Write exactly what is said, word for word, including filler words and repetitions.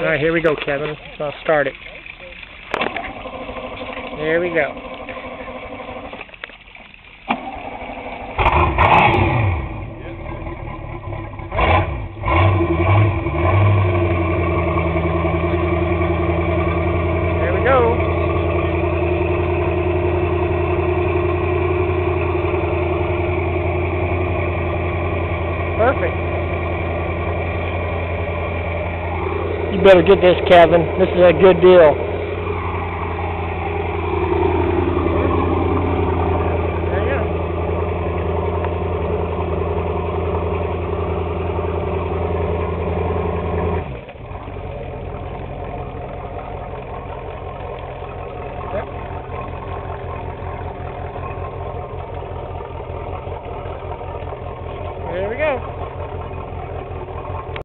Alright, here we go, Kevin. I'll start it. There we go. There we go. Perfect. You better get this, Kevin. This is a good deal.